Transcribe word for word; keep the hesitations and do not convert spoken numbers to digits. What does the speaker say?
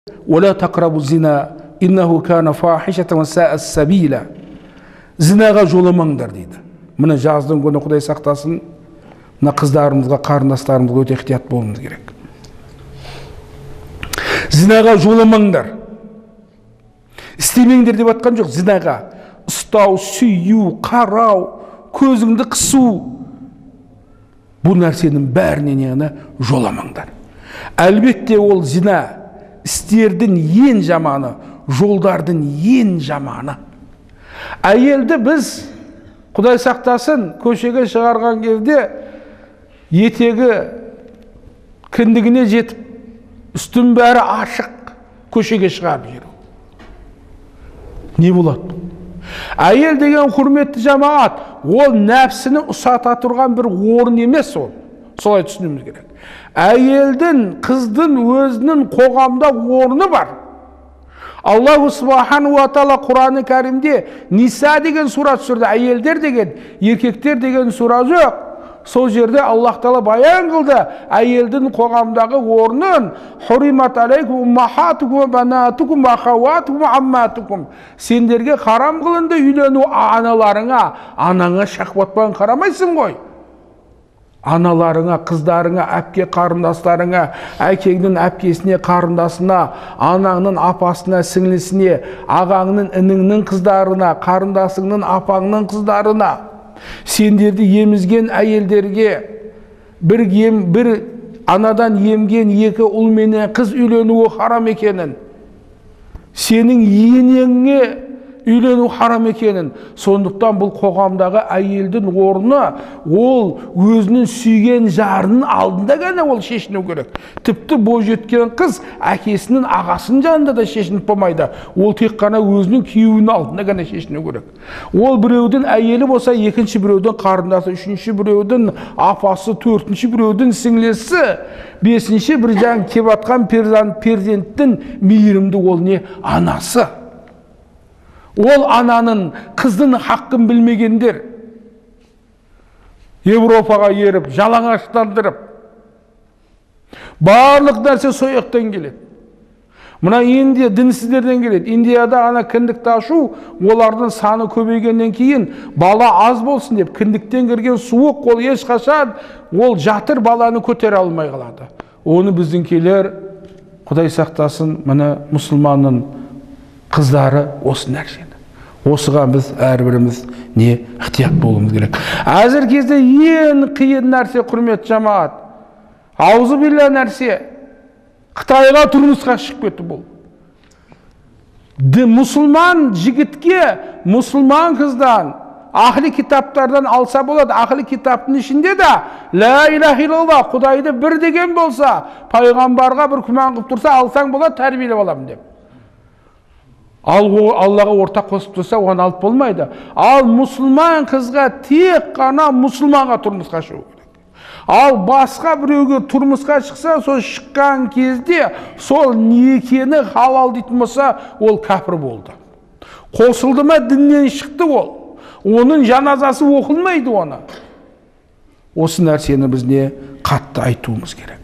ولا تقربوا الزنا إنه كان فاحشة وساء السبيل. Зинаға жоламаңдар дейді. Мына жаздың күні Құдай сақтасын, мына қыздарымызға, қарындастарымызға өте ықтият болуымыз керек. Зинаға жоламаңдар. Істемеңдер деп атқан жоқ. Зинаға ұстау, сүйю, қарау, көзіңді қысу, бұл нәрсенің бәрінен яғына жоламаңдар. Әлбетте ол зина істердің ең жаманы, жолдардың ең жаманы. Әйелді біз, Құдай сақтасын, көшеге шығарған кезде етегі кіндігіне жетіп, үстін бәрі ашық көшеге шығарып жүру. Не болады? Әйел деген құрметті жамағат, ол нәпсіні ұсата тұрған бір орын емес ол. Солай түсінуіміз керек. Әйелдің, қыздың өзінің қоғамда орны бар. Аллаху Субхану ва Тағала Құран-ы Кәрімде Ниса деген сура түсірді. Әйелдер деген, еркектер деген сура жоқ. Сол жерде Аллах Тағала баян қылды әйелдің қоғамдағы орнын. Хуримат алейкум уммахатукум банатукум ахаватукум амматукум. Сендерге харам қылынды үйлену аналарыңа, анаңа шахватпен қарамайсың ғой. Аналарыңа, қыздарыңа, әпке қарындастарыңа, әкеңнің әпкесіне, қарындасына, анаңның апасына, сіңлісіне, ағаңның, ініңнің қыздарына, қарындасыңның апаңның қыздарына, сендерді емізген әйелдерге бір ем, бір анадан емген екі ұл менен қыз үйленуі харам екенін, сенің енеңе үйлену харам екенін, сондықтан бұл қоғамдағы әйелдің орны ол өзінің сүйген жарының алдында ғана ол шешіну керек. Тіпті бойжеткен қыз әкесінің, ағасының жанында да шешініп болмайды. Ол тек қана өзінің күйеуінің алдында ғана шешіну керек. Ол біреудің әйелі болса, екінші біреудің қарындасы, үшінші біреудің апасы, төртінші біреудің сіңлесі, бесінші бір жаң кеп атқан перзенттің мейірімді ол не? Анасы. Ол ананың, қыздың хаққын білмегендер Европаға еріп, жалаңаштандырып, барлық нәрсе сояқтан келеді. Мына Индия дінсіздерден келеді. Индияда ана кіндікті ашу, олардың саны көбейгеннен кейін бала аз болсын деп, кіндіктен кірген суық ол ешқашан ол жатыр баланы көтере алмай қалады. Оны біздің келер, Құдай сақтасын, мына мұсылманның қыздары осы нәрсені. Осыған біз әрбіріміз не ықтият болуымыз керек. Әзір кезде ең қиын нәрсе, құрмет жамағат, аузы билла нәрсе, Қытайға тұрмысқа шығып кетті бұл. Мұсылман жігітке, мұсылман қыздан, ахли китаптардан алса болады. Ахли китаптың ішінде де ла илаха илlallah, Құдайды бір деген болса, пайғамбарға бір күмән қылып тұрса, алсаң болады, тәрбиелеп аламын деп. Ал Аллаға ортақ қосып тұрса, оған алып болмайды. Ал мұсылман қызға тек қана мұсылманға тұрмысқа шығу керек. Ал басқа біреуге тұрмысқа шықса, сол шыққан кезде сол некені халал дейтін болса, ол кәпір болды. Қосылды ма, діннен шықты ол. Оның жаназасы оқылмайды оны. Осы нәрсені біз не қатты айтуымыз керек.